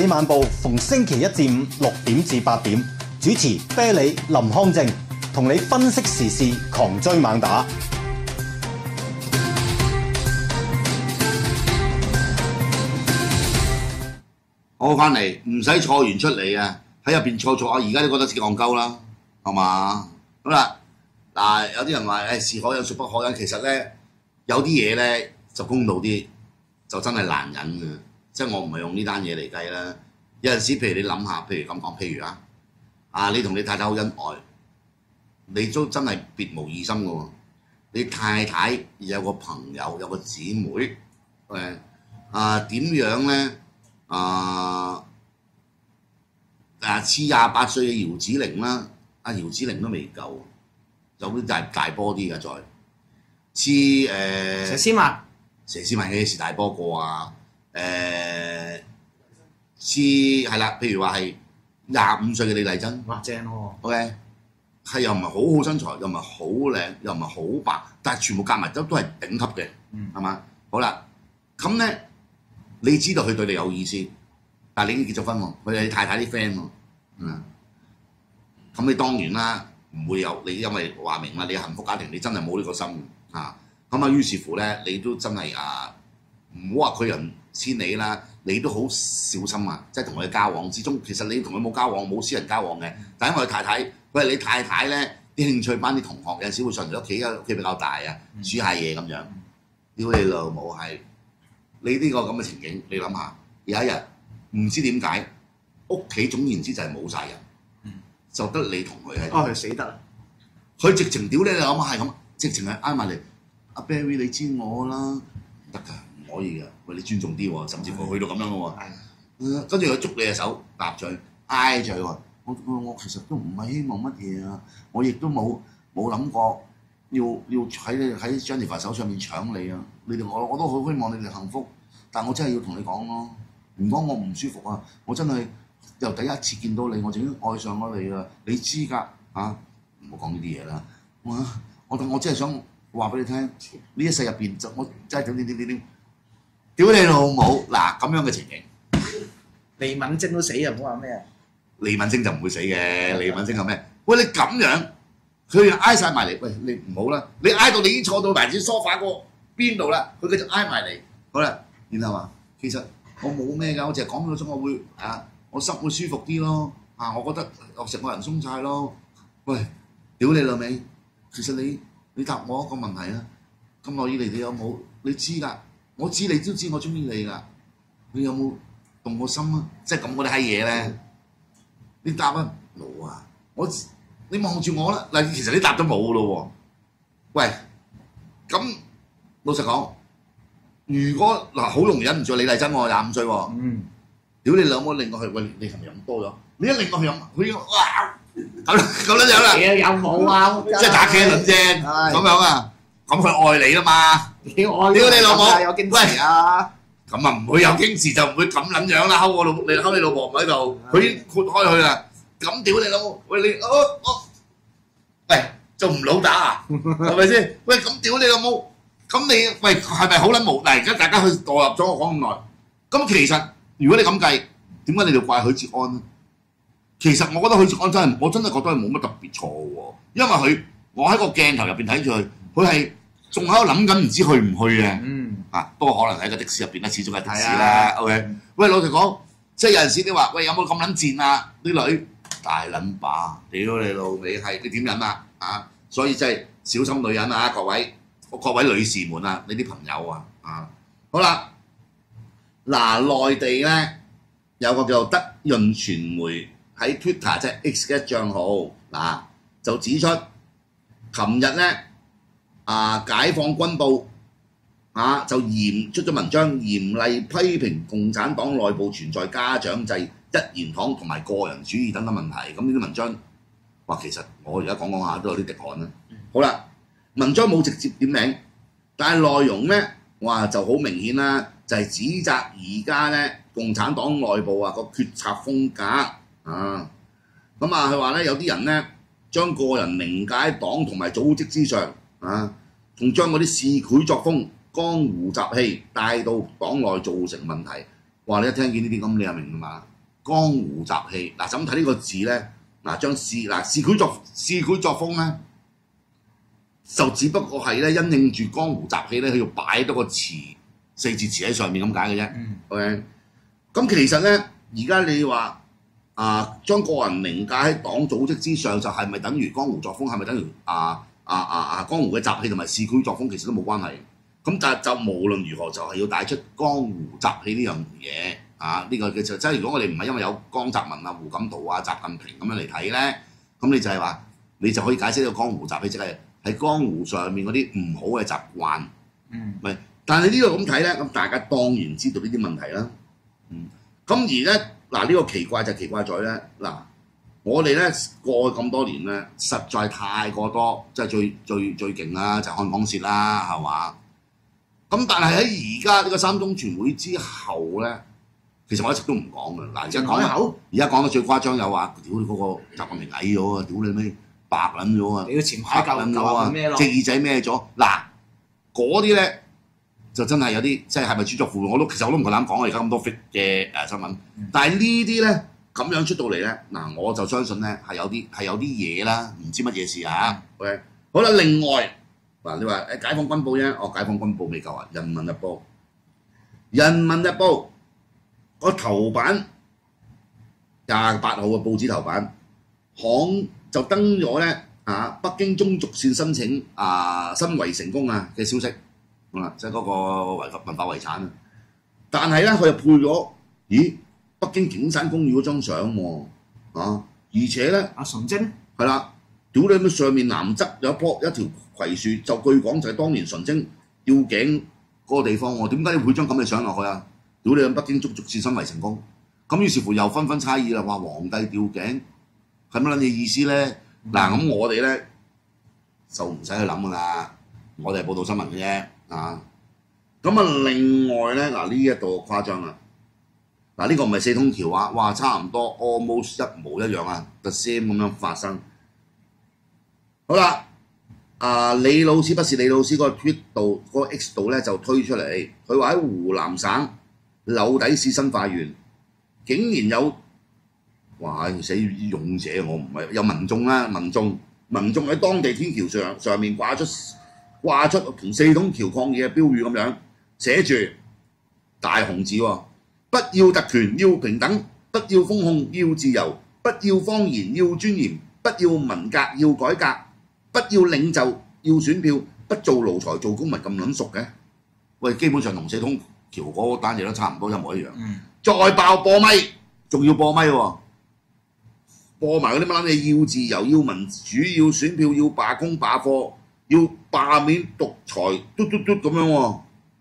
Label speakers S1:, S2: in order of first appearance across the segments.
S1: 理晚報逢星期一至五6點至8點，主持啤梨、林康正，同你分析時事，狂追猛打。
S2: 我翻嚟唔使錯完出嚟啊！喺入邊錯啊！而家都覺得自己戇鳩啦，係嘛？咁啦，嗱有啲人話誒是可忍，孰不可忍。其實咧有啲嘢咧就公道啲，就真係難忍嘅。即係我唔係用呢單嘢嚟計啦。有陣時，譬如你諗下，譬如咁講，譬如你同你太太好恩愛，你都真係別無異心嘅喎。你太太有個朋友，有個姊妹，點樣咧？似28歲嘅姚子羚啦，姚子羚都未夠，有啲大波啲嘅再似
S3: 佘詩曼，
S2: 佘詩曼嘅是大波過啊，似係啦，譬如話係25歲嘅李麗珍，
S3: 哇正喎
S2: ，OK， 係又唔係好好身材，又唔係好靚，又唔係好白，但係全部夾埋都係頂級嘅，係嘛？好啦，咁咧你知道佢對你有意思，但係你已經結咗婚喎，佢係你太太啲 friend 喎，咁你當然啦，唔會有你因為話明啦，你幸福家庭你真係冇呢個心咁於是乎咧，你都真係唔好話佢人千里啦，你都好小心啊！即係同佢交往之中，其實你同佢冇交往，冇私人交往嘅，但因為佢太太，佢係你太太咧啲興趣班啲同學，有陣時會上嚟屋企，屋企比較大啊，煮下嘢咁樣。屌你老母係！你呢個咁嘅情景，你諗下，有一日唔知點解屋企總言之就係冇晒人，就得你同佢喺度。
S3: 佢死得啦！
S2: 佢直情屌你諗下係咁，直情係挨埋嚟。阿 Barry 你知我啦，唔得㗎，唔可以㗎。喂，你尊重啲喎，甚至乎去到咁樣嘅喎。跟住佢捉你隻手，搭嘴，挨住佢話：我其實都唔係希望乜嘢啊，我亦都冇諗過要喺 Jennifer 手上面搶你啊！你哋我都好希望你哋幸福，但我真係要同你講咯。如果我唔舒服啊，我真係由第一次見到你，我就已經愛上咗你啦。你知㗎唔好講呢啲嘢啦。我真係想話俾你聽，呢一世入邊就我真係點，屌你老母！嗱咁樣嘅情形，
S3: 李敏貞都死啊！唔好話咩啊！
S2: 李敏貞就唔會死嘅，李敏貞係咩？喂，你咁樣，佢挨晒埋嚟，喂你唔好啦，你挨到你已經坐到埋支梳化個邊度啦，佢繼續挨埋嚟，好啦，然後話其實我冇咩㗎，我淨係講咗我會我心會舒服啲咯，我覺得我成個人鬆晒咯。喂，屌你老味，其實你答我一個問題啊，咁耐以嚟你有冇？你知㗎，我知你都知我中意你㗎，你有冇動過心啊？即係咁嗰啲閪嘢咧，你答啊冇啊，你望住我啦，嗱其實你答都冇㗎咯喎，喂，咁老實講，如果好容易忍唔住李麗珍喎，25歲喎，屌你兩母令我去，喂你係咪飲多咗？你一令我去飲，佢哇咁樣啦，
S3: 有冇啊？
S2: 即係打茄輪啫，咁樣啊，咁佢愛你啦嘛，
S3: 屌
S2: 你老母，
S3: 有矜持啊！
S2: 咁唔會有矜持就唔會咁撚樣啦，睺你老婆唔喺度，佢已經豁開佢啦，咁屌你老母，喂你喂仲唔老打啊？係咪先？喂咁屌你老母，咁你喂係咪好撚無？嗱而家大家去墮入咗我講咁耐，咁其實如果你咁計，點解你哋怪許志安咧？其實我覺得許志安我真係覺得係冇乜特別錯喎，因為我喺個鏡頭入邊睇住佢係仲喺度諗緊唔知去唔去嘅，不過可能喺個的士入邊咧，始終係的士啦。OK， 喂老實講，即係有陣時你話喂有冇咁撚賤啊？啲女大撚把，屌你老味係你點忍啊？所以真係小心女人啊，各位女士們啊，你啲朋友好啦，嗱內地咧有個叫做德潤傳媒。喺 Twitter 即係 X 嘅帳號就指出，琴日咧解放軍報就出咗文章，嚴厲批評共產黨內部存在家長制、一言堂同埋個人主義等等問題。咁呢啲文章話其實我而家講下都有啲滴汗啦。好啦，文章冇直接點名，但係內容咧就好明顯啦，就係指責而家咧共產黨內部個決策風格。佢話咧有啲人咧將個人凌駕喺黨同埋組織之上仲將嗰啲市儈作風、江湖習氣帶到黨內造成問題。哇！你一聽見呢啲咁，你就明㗎嘛？ 江湖雜戲嗱，怎睇呢個字咧？嗱，將市儈作風咧，就只不過係咧因應住江湖雜戲咧，佢要擺多個詞4字詞喺上面咁解嘅啫。OK， 咁其實咧，而家你話將個人凌駕喺黨組織之上，就係咪等於江湖作風？係咪等於江湖嘅雜戲同埋市儈作風其實都冇關係。咁但係就無論如何，就係要帶出江湖雜戲呢樣嘢。呢個嘅就即係如果我哋唔係因為有江澤民胡錦濤習近平咁樣嚟睇咧，咁你就係話你就可以解釋呢個江湖雜戲，即係喺江湖上面嗰啲唔好嘅習慣。但係呢個咁睇咧，咁大家當然知道呢啲問題啦。咁而咧呢個奇怪就奇怪在咧我哋咧過去咁多年咧，實在太過多，即係最勁啦，就係漢港舌啦，係嘛？咁但係喺而家呢個3中全會之後咧。其實我一直都唔講嘅，而家講得最誇張有話，屌你嗰個習近平矮咗啊！屌你咩白撚咗啊！
S3: 你要前排舊咩咯？
S2: 隻耳仔咩咗？嗰啲咧就真係有啲即係咪豬作父？其實我都唔夠膽講而家咁多 fit 嘅新聞。但係呢啲咧咁樣出到嚟咧，我就相信咧係有啲嘢啦，唔知乜嘢事啊。OK， 好啦，另外你話解放軍報啫，解放軍報未夠啊，人民日報，個頭版28號嘅報紙頭版，行就登咗咧北京中軸線申請新圍成功嘅消息，即係嗰個文化遺產。但係咧佢又配咗，北京景山公園嗰張相喎，而且咧
S3: 純貞
S2: 係啦，屌你乜上面南側有一條葵樹，就據講就係當年純貞吊頸嗰個地方喎，點解你會張咁嘅相落去啊？屌你北京中軸線新圍成功，咁於是乎又紛紛猜疑啦，話皇帝吊頸係乜撚嘢意思咧？咁我哋咧就唔使去諗噶啦，我哋係報道新聞嘅啫咁另外咧呢一度誇張啦，呢個唔係4通橋啊，哇差唔多 almost 一模一樣the same 咁樣發生。好啦，李老師不是李老師嗰個 tweet 度嗰個 X 度咧就推出嚟，佢話喺湖南省柳底市新化縣，竟然有死勇者，我唔係有民眾啦，民眾喺當地天橋上面掛出同4通橋抗議嘅標語咁樣，寫住大紅字喎，不要特權要平等，不要封控要自由，不要謊言要尊嚴，不要文革要改革，不要領袖要選票，不做奴才做公民咁撚熟嘅，喂，基本上同4通橋嗰單嘢都差唔多一模一樣。再爆播咪，仲要播咪喎，播埋嗰啲乜撚嘢要自由要民主要選票要罷工罷課要罷免獨裁嘟咁樣喎。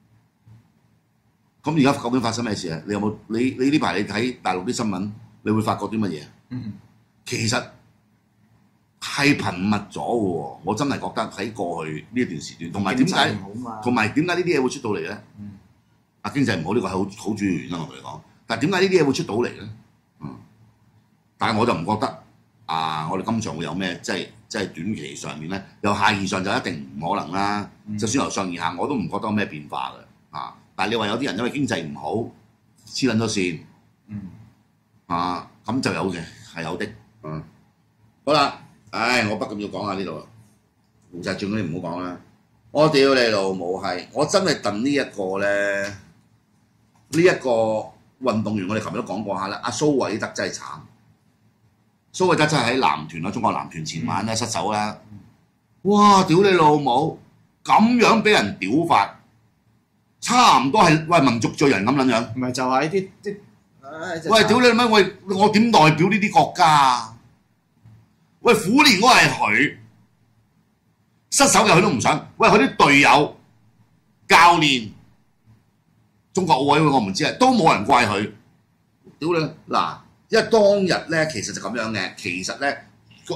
S2: 咁而家究竟發生咩事啊？你有冇你呢排你睇大陸啲新聞，你會發覺啲乜嘢？其實係頻密咗嘅喎，我真係覺得喺過去呢一段時段，同埋點解呢啲嘢會出到嚟咧？經濟唔好呢個係好主要原因我同你講，但係點解呢啲嘢會出到嚟咧？但係我就唔覺得我哋今場會有咩即係短期上面咧，由下而上就一定唔可能啦。就算由上而下，我都唔覺得有咩變化嘅但係你話有啲人因為經濟唔好黐撚咗線，咁就有嘅係有的。好啦，我不禁要講下呢度啦，胡澤轉嗰啲唔好講啦。我屌你老母係，我真係戥呢一個咧，呢一個運動員我哋琴日都講過下啦，阿蘇偉德真係慘。蘇偉德真係喺男團啦，中國男團前晚咧失手啦，哇！屌你老母，咁樣俾人屌法，差唔多係民族罪人咁撚樣。
S3: 唔係就係啲
S2: 喂，屌你乜？喂，我點代表呢啲國家啊？喂，虎年嗰個係佢。失手嘅佢都唔想，喂佢啲隊友、教練、中國奧委會我唔知都冇人怪佢。屌你因為當日咧其實就咁樣嘅，其實咧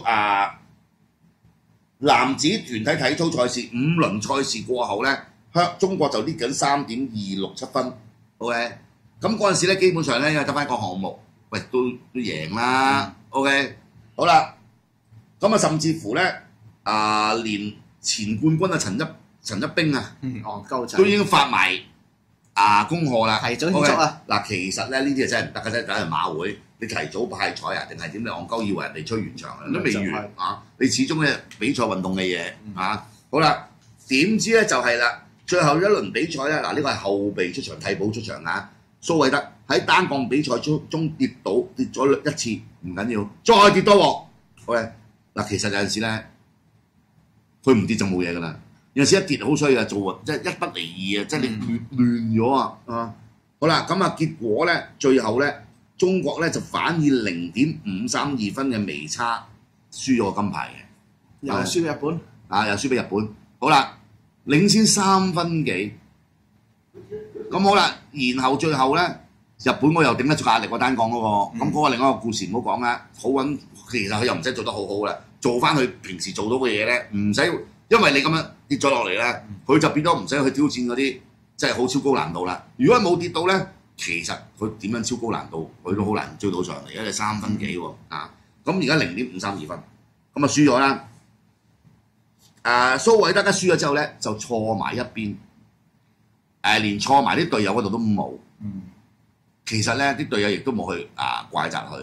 S2: 男子團體體操賽事5輪賽事過後咧，中國就lead緊3.267分 ，OK。咁嗰陣時咧基本上咧因為得翻一個項目，喂都贏啦 ，OK。好啦，咁甚至乎咧連前冠軍陳一冰都已經發埋恭賀啦，
S3: 提早慶祝啊！
S2: 嗱，其實咧呢啲係真係唔得嘅啫，梗係馬會你提早派彩啊，定係點？你戇鳩以為人哋吹完場啊，都未完啊！你始終咧比賽運動嘅嘢啊，好啦，點知咧就係啦，最後一輪比賽咧，嗱呢個係後備出場、替補出場啊。蘇偉德喺單槓比賽中跌咗一次，唔緊要，再跌多鑊。好咧，嗱其實有陣時咧，佢唔跌就冇嘢㗎啦。有陣時一跌好衰啊，做即係一不離二啊，即係你亂咗啊！好啦，咁啊結果咧，最後咧，中國咧就反以0.532分嘅微差輸咗個金牌嘅，
S3: 又輸俾日本
S2: 啊，又輸俾日本。好啦，領先3分幾，咁好啦，然後最後咧，日本我又頂得住壓力喎單槓嗰個，咁嗰個另一個故事唔好講啦，好穩，其實佢又唔使做得好好啦，做翻佢平時做到嘅嘢咧，唔使。因為你咁樣跌咗落嚟咧，佢就變咗唔使去挑戰嗰啲即係好超高難度啦。如果冇跌到咧，其實佢點樣超高難度，佢都好難追到上嚟，因為3分幾喎啊！咁而家0.532分，咁啊輸咗啦。蘇偉德一輸咗之後咧，就錯埋一邊，連錯埋啲隊友嗰度都冇。其實咧，啲隊友亦都冇去怪責佢，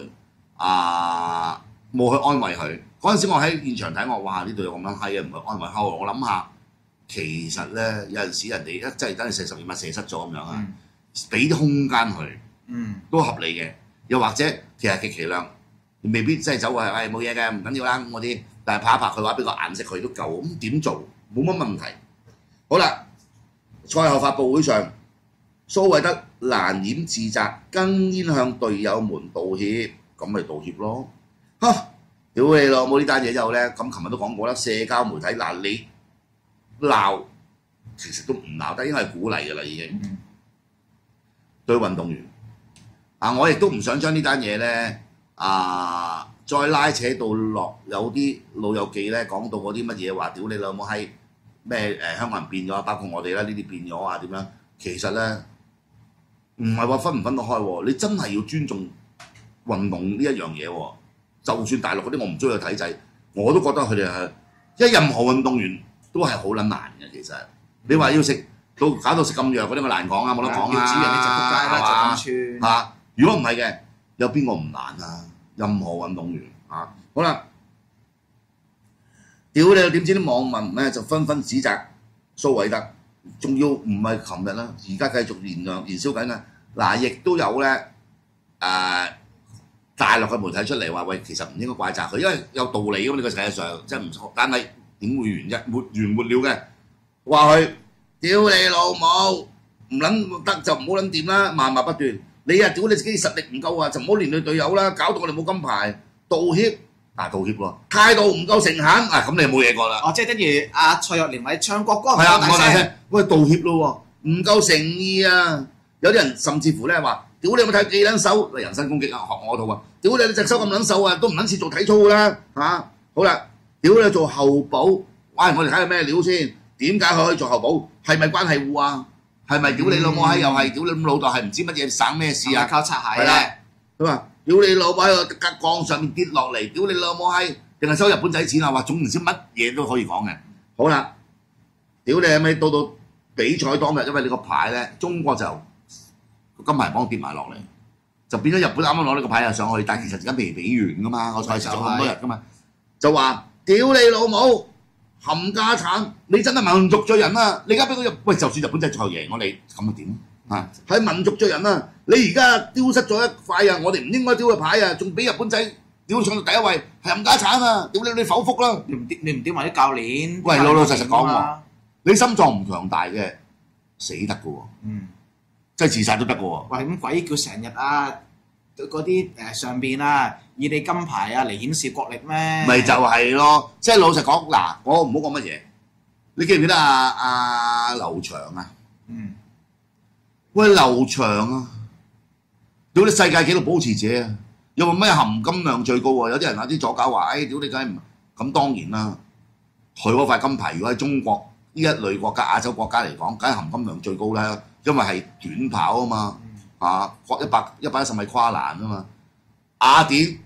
S2: 冇去安慰佢。嗰陣時我喺現場睇，我哇！呢隊友咁撚閪嘅，唔去安慰後來我諗下，其實咧有陣時人哋一真係等你射12碼射失咗咁樣啊，俾啲空間佢，都合理嘅。又或者其實極其量，未必真係走話冇嘢嘅，唔緊要啦咁嗰啲，但係拍一拍佢話俾個顏色佢都夠，咁點做冇乜問題。好啦，賽後發佈會上，蘇偉德難掩自責，更煙向隊友們道歉，咁咪道歉咯。嚇！屌你老母呢單嘢之後咧，咁琴日都講過啦，社交媒體嗱你鬧其實都唔鬧得，應該係鼓勵㗎啦已經。對運動員我亦都唔想將呢單嘢咧再拉扯到落有啲老友記咧講到嗰啲乜嘢話，屌你老母閪咩香港人變咗，包括我哋啦呢啲變咗啊點樣？其實咧唔係話分唔分得開喎，你真係要尊重運動呢一樣嘢喎。就算大陸嗰啲我唔中意嘅體制，我都覺得佢哋係，因為任何運動員都係好撚難嘅。其實你話要食到搞到食咁藥嗰啲，我難講啊，冇得講啊。
S3: 要指人哋就撲街啦，就咁串
S2: 嚇。如果唔係嘅，有邊個唔難啊？任何運動員好啦，屌你！點知啲網民咧就紛紛指責蘇偉德，仲要唔係琴日啦，而家繼續燃燒緊啊！嗱，亦都有咧大陸嘅媒體出嚟話：喂，其實唔應該怪責佢，因為有道理㗎嘛。呢個世界上真係唔錯，但係點會完啫？沒完沒了嘅，話佢屌你老母，唔撚得就唔好撚掂啦，謾罵不斷。你屌你自己實力唔夠啊，就唔好連累隊友啦，搞到我哋冇金牌。道歉道歉喎，態度唔夠誠懇咁你冇嘢過啦。
S3: 即係等於蔡若蓮咪唱國歌，
S2: 係唔大聲，喂道歉咯喎，唔夠誠意啊！有啲人甚至乎咧話。屌你有冇睇幾撚手？人身攻擊學我套啊！屌你隻手咁撚手啊，都唔撚似做體操㗎啦好啦，屌你做後補，喂我哋睇下咩料先？點解佢可以做後補？係咪關係戶啊？係咪屌你老母閪又係屌你老豆係唔知乜嘢省咩事啊？
S3: 靠擦鞋
S2: 嘅。佢話：屌你老母喺個槓上面跌落嚟，屌你老母閪，定係收日本仔錢啊？話總唔知乜嘢都可以講嘅。好啦，屌你係咪到比賽當日，因為你個牌咧，中國就金牌幫跌埋落嚟，就變咗日本啱啱攞呢個牌又上去，但係其實而家未比完噶嘛，個賽事仲咁多日噶嘛，就話屌你老母冚家產，你真係民族罪人啊！你而家俾佢喂，就算日本仔最後贏我哋，咁又點啊？係民族罪人啊！你而家丟失咗一塊啊，我哋唔應該丟嘅牌啊，仲俾日本仔屌上到第一位，係冚家產啊！屌你否復啦！
S3: 你唔屌埋啲教練？
S2: 喂，老實講喎，你心臟唔強大嘅死得噶喎。即係自殺都得嘅喎。
S3: 喂，咁鬼叫成日嗰啲上邊以你金牌嚟顯示國力咩？
S2: 咪就係咯，即係老實講嗱，我唔好講乜嘢。你記唔記得劉翔啊？喂，劉翔啊，屌你世界紀錄保持者啊，又話咩含金量最高喎？有啲人啲左膠話，屌你梗係唔咁，當然啦。佢嗰塊金牌如果喺中國呢一類國家亞洲國家嚟講，梗係含金量最高啦。因為係短跑啊嘛，110米跨欄啊嘛。雅典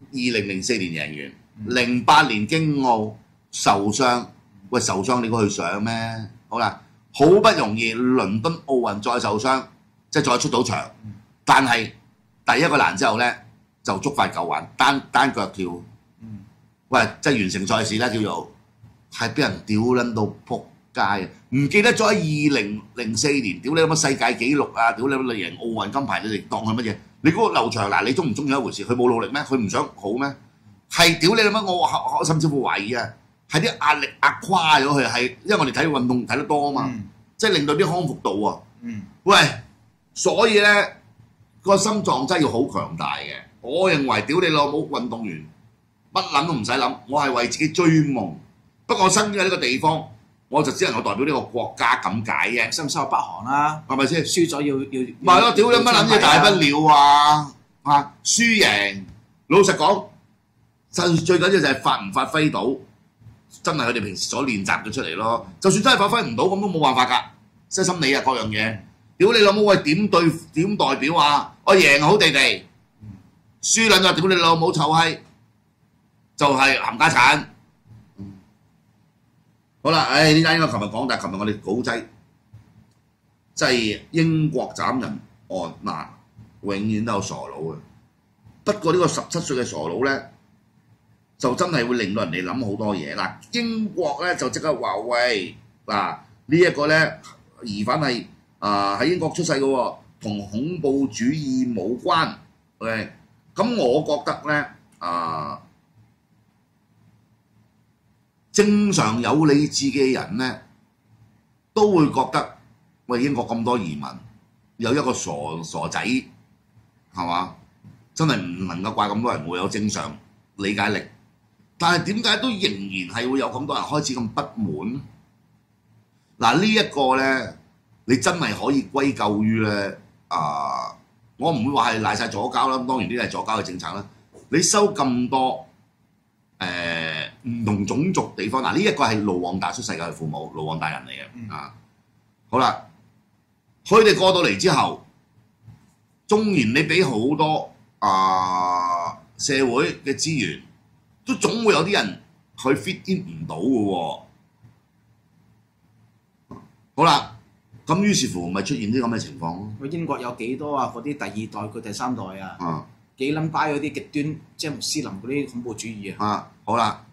S2: 2004年贏完，08年京奧受傷，喂受傷你估去上咩？好啦， 好不容易倫敦奧運再受傷，即係再出到場，但係第一個欄之後咧就觸發舊患，單腳跳，喂，即係完成賽事啦，叫做係俾人屌撚到撲街啊！唔記得咗喺2004年，屌你乜世界紀錄啊！屌你乜贏奧運金牌，你哋當係乜嘢？你嗰個劉翔嗱，你中唔中意一回事？佢冇努力咩？佢唔想好咩？係屌你乜？我甚至乎懷疑啊，係啲壓力壓垮咗佢，係因為我哋睇運動睇得多啊嘛，即係令到啲康復度啊。喂，所以咧個心臟真係要好強大嘅。我認為屌你老母運動員乜諗都唔使諗，我係為自己追夢。不過我身於喺呢個地方，我就只能夠代表呢個國家咁解嘅。
S3: 收唔收北韓啦？
S2: 係咪先？
S3: 輸咗要
S2: 唔係咯，屌你乜撚嘢大不了啊！嚇，輸贏，老實講，最緊要就係發唔發揮到，真係佢哋平時所練習咗出嚟咯。就算真係發揮唔到，咁都冇辦法㗎，即係心理啊各樣嘢。屌你老母喂，點代表啊？我贏好地地，輸撚就屌你老母臭閪，就係冚家產。好啦，呢單應該琴日講，但係琴日我哋稿仔即係英國斬人案嗱，永遠都有傻佬嘅。不過呢個17歲嘅傻佬咧，就真係會令到人哋諗好多嘢嗱。英國咧就即刻話喂嗱，呢一個咧疑犯係喺英國出世嘅喎，同恐怖主義冇關。OK，咁我覺得咧正常有理智嘅人咧，都會覺得喂英國咁多移民，有一個傻仔係嘛？真係唔能夠怪咁多人會有正常理解力。但係點解都仍然係會有咁多人開始咁不滿？嗱呢一個咧，你真係可以歸咎於咧我唔會話係賴晒左膠啦，當然呢啲係左膠嘅政策啦。你收咁多唔同種族地方，嗱呢一個係盧旺達出世嘅父母，盧旺達人嚟嘅好啦，佢哋過到嚟之後，縱然你俾好多社會嘅資源，都總會有啲人佢 fit in 唔到嘅喎。好啦，咁於是乎咪出現啲咁嘅情況咯。
S3: 英國有幾多啊？嗰啲第二代佢第三代啊，幾撚巴嗰啲極端即係穆斯林嗰啲恐怖主義啊。
S2: 好啦。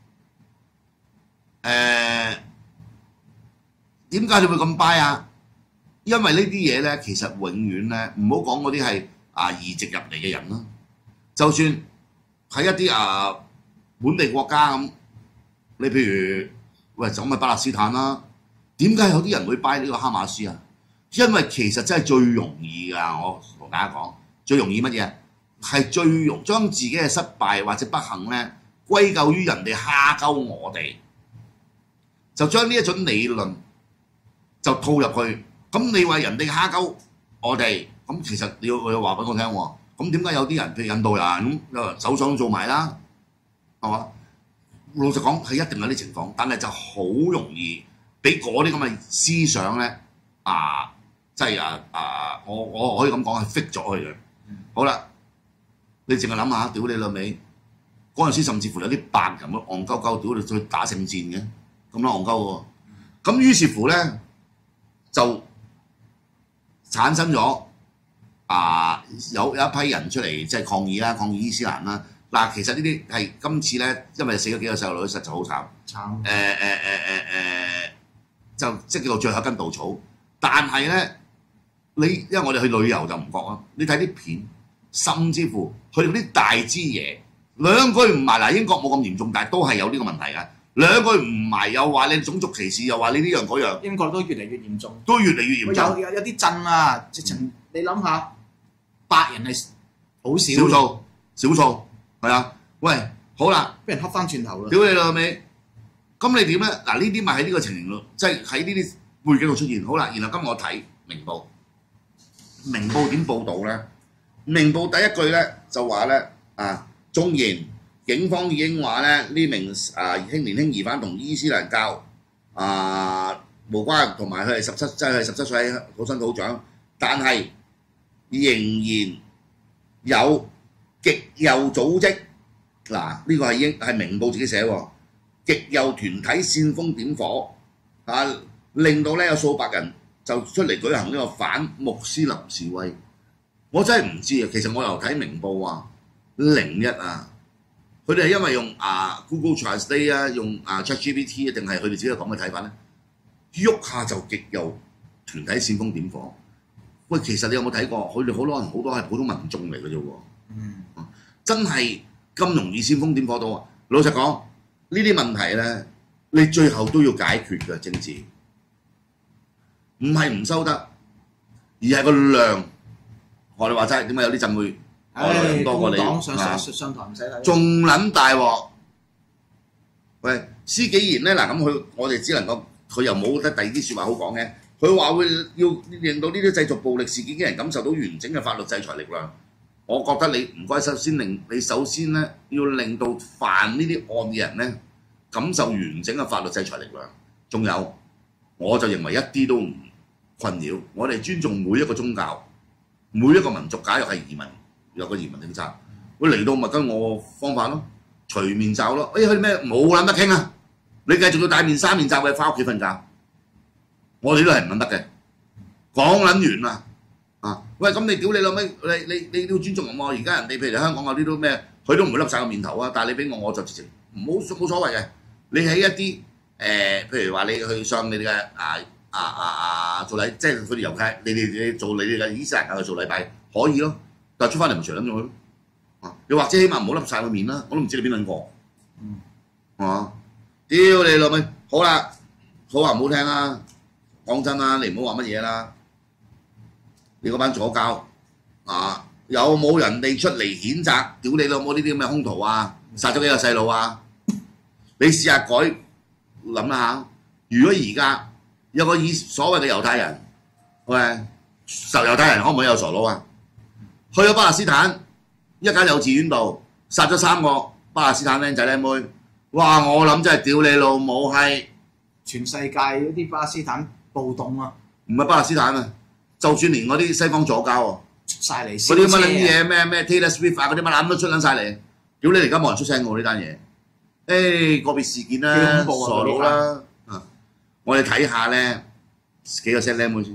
S2: 點解你會咁 buy 啊？因為呢啲嘢咧，其實永遠咧，唔好講嗰啲係移植入嚟嘅人啦。就算喺一啲本地國家咁，你譬如喂就咁咪巴勒斯坦啦，點解有啲人會 buy 呢個哈馬斯啊？因為其實真係最容易㗎，我同大家講，最容易乜嘢？係最容將自己嘅失敗或者不幸咧，歸咎於人哋蝦鳩我哋。就將呢一種理論就套入去，咁你話人哋蝦鳩我哋，咁其實你要話俾我聽喎，咁點解有啲人譬如印度人咁首相做埋啦，係嘛？老實講係一定有啲情況，但係就好容易俾嗰啲咁嘅思想咧即係我可以咁講係 fit 咗佢嘅。好啦，你淨係諗下，屌你老味，嗰陣時甚至乎有啲白人會戇鳩鳩屌你去打聖戰嘅。咁啦，戇鳩喎，咁於是乎咧就產生咗有一批人出嚟即係抗議啦，抗議伊斯蘭啦。嗱，其實呢啲係今次咧，因為死咗幾個細路女，實在好慘。就即係叫做最後一根稻草。但係咧，因為我哋去旅遊就唔覺啊。你睇啲片，甚至乎佢哋啲大支嘢兩句唔埋嗱，英國冇咁嚴重，但係都係有呢個問題嘅。兩句唔埋又話你種族歧視，又話你呢樣嗰樣，
S3: 英國都越嚟越嚴重，
S2: 都越嚟越嚴重。
S3: 有啲鎮啊，直情你諗下，白人係好
S2: 少數係啊。喂，好啦，
S3: 俾人恰翻轉頭啦。
S2: 屌你老味，咁你點咧？嗱呢啲咪喺呢個情形度，即係喺呢啲背景度出現。好啦，然後今日我睇明報，明報點報導咧？明報第一句咧就話咧縱然警方已經話咧呢名年輕疑犯同伊斯蘭教無關，同埋佢係17歲土生土長，但係仍然有極右組織嗱，呢個係明報自己寫喎，極右團體煽風點火令到咧有數百人就出嚟舉行呢個反穆斯林示威。我真係唔知啊，其實我又睇明報啊、01啊，佢哋係因為用Google Translate 啊，用ChatGPT 啊，定係佢哋自己有咁嘅睇法咧？喐下就極右團體煽風點火。喂，其實你有冇睇過？佢哋好多人好多係普通民眾嚟嘅啫喎。真係咁容易煽風點火到啊！老實講，呢啲問題咧，你最後都要解決嘅政治，唔係唔收得，而係個量。我哋話齋，點解有啲陣會外來人多過你？
S3: 黨上台唔使睇，
S2: 仲撚大鑊。喂，施紀賢咧嗱，咁我哋只能夠佢又冇得第二啲説話好講嘅。佢話會要令到呢啲製造暴力事件嘅人感受到完整嘅法律制裁力量。我覺得你唔該首先咧要令到犯呢啲案嘅人咧感受完整嘅法律制裁力量。仲有，我就認為一啲都唔困擾。我哋尊重每一個宗教、每一個民族。假如係移民，有個移民政策，會嚟到咪跟我方法咯，隨面罩咯。佢咩冇撚得傾啊！你繼續要戴面3面罩嘅翻屋企瞓覺。我哋都係唔撚得嘅，講撚完啦喂，咁你屌你老味，你都要尊重人喎。而家人哋譬如香港有啲都咩，佢都唔會笠晒個面頭啊。但係你俾我就直情冇所謂嘅。你喺一啲譬如話你去上你哋嘅做禮，即係佢哋猶太，你做你哋嘅伊斯蘭教去做禮拜可以咯，但係出翻嚟咪除撚咗佢咯。又或者起碼唔好笠晒個面啦，我都唔知你邊撚個。係嘛？屌你老味，好啦，好話唔好聽啦。講真啦，你唔好話乜嘢啦！你嗰班左膠有冇人哋出嚟譴責？屌你老母呢啲咁嘅兇徒啊！殺咗幾個細路啊！你試下諗下，如果而家有個所謂嘅猶太人，喂，受猶太人可唔可以有傻佬啊？去咗巴勒斯坦一間幼稚園度殺咗3個巴勒斯坦僆仔僆妹，哇！我諗真係屌你老母係
S3: 全世界嗰啲巴勒斯坦暴動啊！
S2: 唔係巴勒斯坦啊，就算連嗰啲西方左膠喎，
S3: 出晒嚟
S2: 嗰啲乜撚嘢咩 Taylor Swift 嗰啲乜撚都出撚晒嚟，屌你而家冇人出聲喎呢單嘢，個別事件啦，傻佬啦，我哋睇下咧幾個 set 靚妹先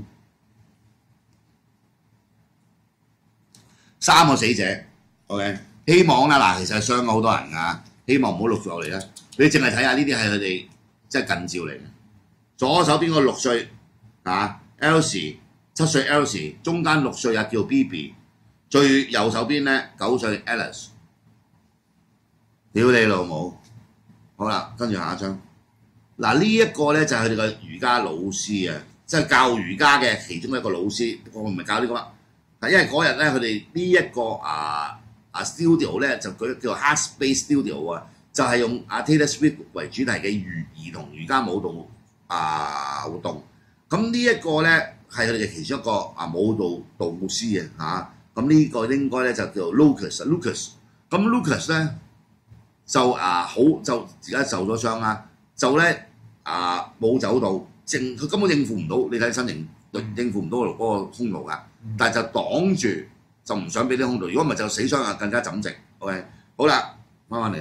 S2: ，3個死者 ，OK， 希望啦嗱，其實係傷咗好多人㗎，希望唔好陸續落嚟啦，你淨係睇下呢啲係佢哋即係近照嚟嘅。左手邊個6歲Elsie 7歲 Elsie， 中間6歲叫 BB， 最右手邊咧9歲 Alice。屌你老母！好啦，跟住下一張。嗱呢一個咧就係佢哋嘅瑜伽老師啊，即係教瑜伽嘅其中一個老師。我唔係教呢個啦，因為嗰日咧佢哋呢一個studio 咧就叫做 Heart Space Studio 啊，就係用Taylor Swift 為主題嘅兒童瑜伽舞蹈活動。咁呢一個咧係佢哋嘅其中一個舞蹈導師啊嚇。咁呢個應該咧就叫做 Lucas。咁 Lucas 咧就就而家受咗傷啦，就咧冇走到，佢根本應付唔到。你睇身形應付唔到嗰個空路㗎，但係就擋住，就唔想俾啲空路。如果唔係就死傷啊，更加枕直。OK， 好啦，翻返嚟。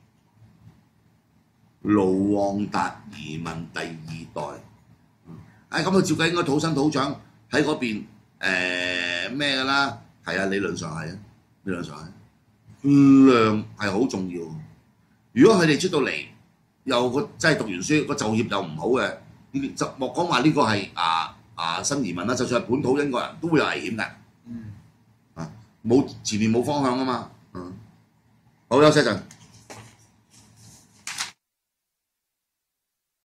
S2: 盧旺達移民第2代，咁佢照計應該土生土長喺嗰邊咩㗎啦？係啊，理論上係啊，理論上係量係好重要。如果佢哋出到嚟又真係讀完書個就業又唔好嘅，就莫講話呢個係新移民啦，就算係本土英國人都會有危險㗎。冇前面冇方向啊嘛。好，休息一陣。